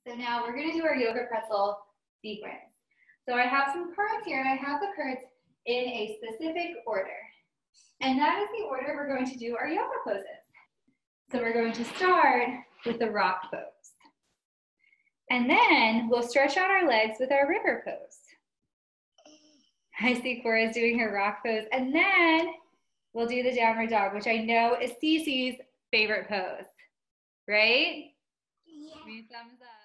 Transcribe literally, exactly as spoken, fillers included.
So now we're gonna do our yoga pretzel sequence. So I have some cards here, and I have the cards in a specific order. And that is the order we're going to do our yoga poses. So we're going to start with the rock pose. And then we'll stretch out our legs with our river pose. I see Cora's doing her rock pose. And then we'll do the downward dog, which I know is Cece's favorite pose, right? Yeah. Give me a thumbs up.